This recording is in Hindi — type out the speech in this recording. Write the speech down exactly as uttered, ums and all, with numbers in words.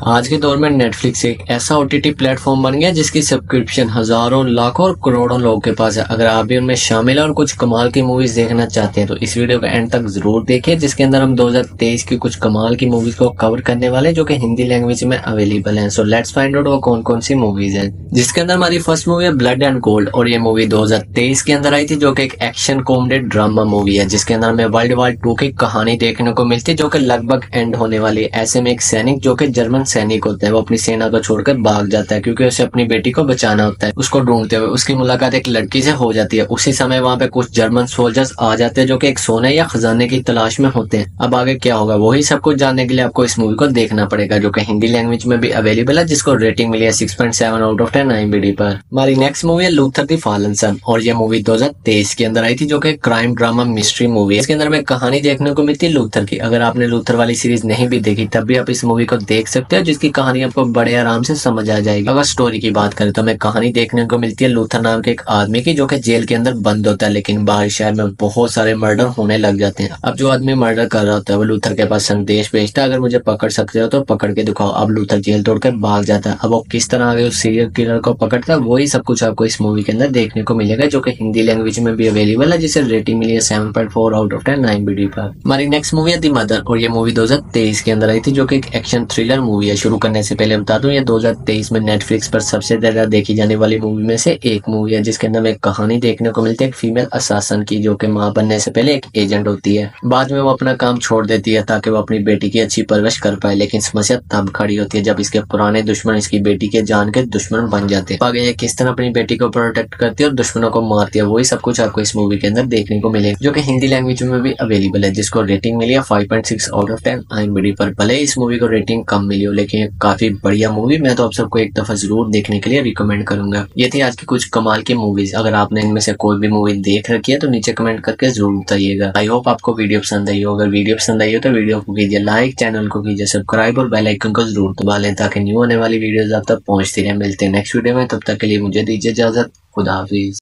आज के दौर में नेटफ्लिक्स एक ऐसा ओटीटी प्लेटफॉर्म बन गया जिसकी सब्सक्रिप्शन हजारों लाखों और करोड़ों लोगों के पास है। अगर आप भी उनमें शामिल हैं और कुछ कमाल की मूवीज देखना चाहते हैं तो इस वीडियो का एंड तक जरूर देखिए, जिसके अंदर हम दो हज़ार तेईस की कुछ कमाल की मूवीज को कवर करने वाले हैं जो कि हिंदी लैंग्वेज में अवेलेबल हैं। सो लेट्स फाइंड आउट वो कौन कौन सी मूवीज हैं। जिसके अंदर हमारी फर्स्ट मूवी है ब्लड एंड गोल्ड, और ये मूवी दो हज़ार तेईस के अंदर आई थी, जो कि एक एक्शन कॉमेडी ड्रामा मूवी है जिसके अंदर हमें वर्ल्ड वॉर टू की कहानी देखने को मिलती है जो कि लगभग एंड होने वाली है। ऐसे में एक सैनिक जो कि जर्मन सैनिक होता है वो अपनी सेना को छोड़कर भाग जाता है क्योंकि उसे अपनी बेटी को बचाना होता है। उसको ढूंढते हुए उसकी मुलाकात एक लड़की से हो जाती है। उसी समय वहाँ पे कुछ जर्मन सोल्जर्स आ जाते हैं जो कि एक सोने या खजाने की तलाश में होते हैं। अब आगे क्या होगा वही सब कुछ जानने के लिए आपको इस मूवी को देखना पड़ेगा, जो कि हिंदी लैंग्वेज में भी अवेलेबल है, जिसको रेटिंग मिली है six point seven out of ten IMDb पर। हमारी नेक्स्ट मूवी है लूथर द फॉलन सन, और ये मूवी दो हज़ार तेईस के अंदर आई थी जो कि क्राइम ड्रामा मिस्ट्री मूवी है। इसके अंदर हमें कहानी देखने को मिलती है लूथर की। अगर आपने लूथर वाली सीरीज नहीं भी देखी तब भी आप इस मूवी को देख सकते हो, जिसकी कहानी आपको बड़े आराम से समझ आ जाएगी। अगर स्टोरी की बात करें तो हमें कहानी देखने को मिलती है लूथर नाम के एक आदमी की जो कि जेल के अंदर बंद होता है, लेकिन बाहर शहर में बहुत सारे मर्डर होने लग जाते हैं। अब जो आदमी मर्डर कर रहा होता है वो लूथर के पास संदेश भेजता है, अगर मुझे पकड़ सकते हो तो पकड़ के दिखाओ। अब लूथर जेल तोड़कर भाग जाता है। अब वो किस तरह आगे उस सीरियल किलर को पकड़ता है वही सब कुछ आपको इस मूवी के अंदर देखने को मिलेगा, जो कि हिंदी लैंग्वेज में भी अवेलेबल है, जिसे रेटिंग मिली है seven point four out of ten IMDb पर। हमारी नेक्स्ट मूवी है द मदर, और ये मूवी दो हज़ार तेईस के अंदर आई थी जो कि एक एक्शन थ्रिलर मूवी है। शुरू करने से पहले बता दूं ये दो हज़ार तेईस में नेटफ्लिक्स पर सबसे ज्यादा देखी जाने वाली मूवी में से एक मूवी है, जिसके अंदर एक कहानी देखने को मिलती है एक फीमेल असासन की जो कि मां बनने से पहले एक एजेंट होती है। बाद में वो अपना काम छोड़ देती है ताकि वो अपनी बेटी की अच्छी परवरिश कर पाए, लेकिन समस्या तब खड़ी होती है जब इसके पुराने दुश्मन इसकी बेटी के जान के दुश्मन बन जाते हैं। आगे ये किस तरह अपनी बेटी को प्रोटेक्ट करती है और दुश्मनों को मारती है वही सब कुछ आपको इस मूवी के अंदर देखने को मिलेगा, जो कि हिंदी लैंग्वेज में भी अवेलेबल है, जिसको रेटिंग मिली है five point six out of ten IMDb पर। भले इस मूवी को रेटिंग कम मिली हो लेकिन काफी बढ़िया मूवी, मैं तो आप सबको एक दफा जरूर देखने के लिए रिकमेंड करूंगा। ये थी आज की कुछ कमाल की मूवीज। अगर आपने इनमें से कोई भी मूवी देख रखी है तो नीचे कमेंट करके जरूर बताइएगा। आई होप आपको वीडियो पसंद आई हो। अगर वीडियो पसंद आई हो तो वीडियो को कीजिए लाइक, चैनल को कीजिए सब्सक्राइब और बेल आइकन को जरूर दबा लें ताकि न्यू आने वाली वीडियोस आप तक पहुंचती रहे। मिलते हैं नेक्स्ट वीडियो में, तब तक के लिए मुझे दीजिए इजाजत। खुदा हाफिज।